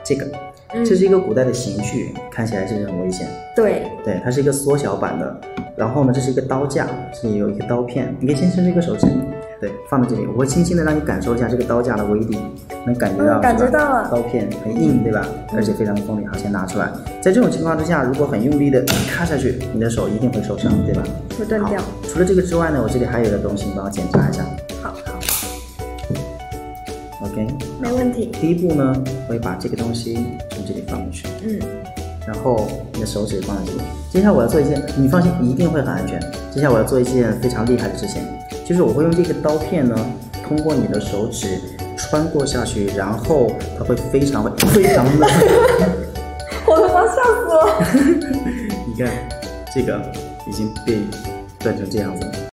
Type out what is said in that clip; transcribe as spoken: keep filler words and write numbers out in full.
这个，这是一个古代的刑具，看起来是很危险。 对对，它是一个缩小版的。然后呢，这是一个刀架，这里有一个刀片，你可以先伸出一个手指，对，放在这里，我会轻轻的让你感受一下这个刀架的威力，能感觉到、 嗯、感觉到了。 刀片很硬，对吧？而且非常锋利。好，先拿出来。在这种情况之下，如果很用力的咔下去，你的手一定会受伤，对吧？ 会断掉。 除了这个之外呢，我这里还有一个东西，你帮我检查一下。 好好。 OK， 没问题。 第一步呢，我会把这个东西从这里放进去。 嗯。 然后你的手指放在这里。接下来我要做一件，你放心，一定会很安全。接下来我要做一件非常厉害的事情，就是我会用这个刀片呢，通过你的手指穿过下去，然后它会非常会非常冷。 我他妈吓死我！ 你看，这个已经被断成这样子了。